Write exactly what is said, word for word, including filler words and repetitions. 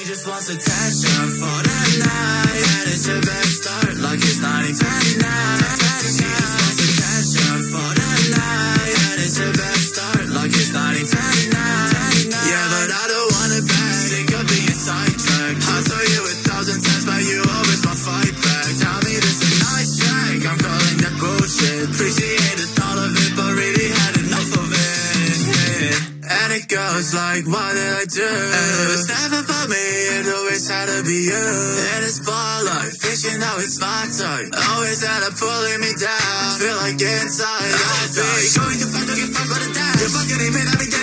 just wants attention for the night, and it's her best start like it's nineteen twenty-nine. She just wants attention for the night, and it's her best start like it's nineteen twenty-nine. Yeah, but I don't want it back, sick of being sidetracked. I told you a thousand times, but you always want fight back. Tell me this a nice track, I'm calling that bullshit. Appreciated all of it, but really had enough of it, yeah. And it goes like, what did I do? It was never about me, it always had to be you. And it's ball like fishing, now it's my time. Always had up pulling me down, feel like inside I die. Going too fast, don't get fucked by the dash. You're fucking even at me.